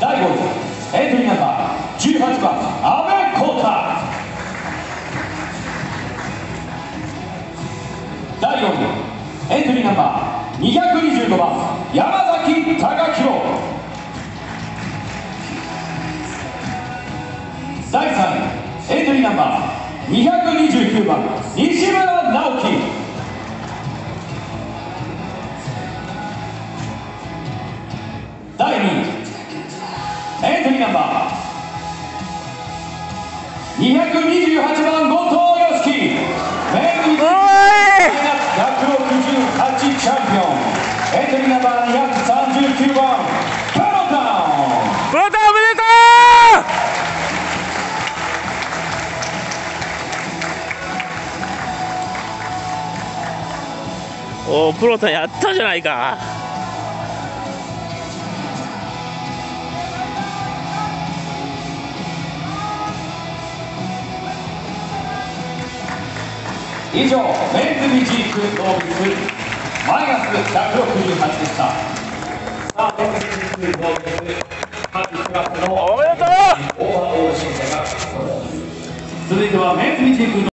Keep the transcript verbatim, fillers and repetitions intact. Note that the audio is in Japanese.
だいごいエントリーナンバーじゅうはちばん阿部浩太。だいよんいエントリーナンバーにひゃくにじゅうごばん山崎貴弘。だいさんいエントリーナンバーにひゃくにじゅうきゅうばん西村直樹。だいにいエントリーナンバーにひゃくにじゅうはちばん後藤祐樹。メインひゃくろくじゅうはちチャンピオンエントリーナンバーにひゃくさんじゅうきゅうばんプロタウン。 プロタウンおめでとう。おお、プロタウンやったじゃないか。 以上、メンズミジーク動物マイナスひゃくろくじゅうはちでした。さあ、メンズミジーク動物各クラスのおめでとう。 オーバーオール審査が続いてはメンズミジーク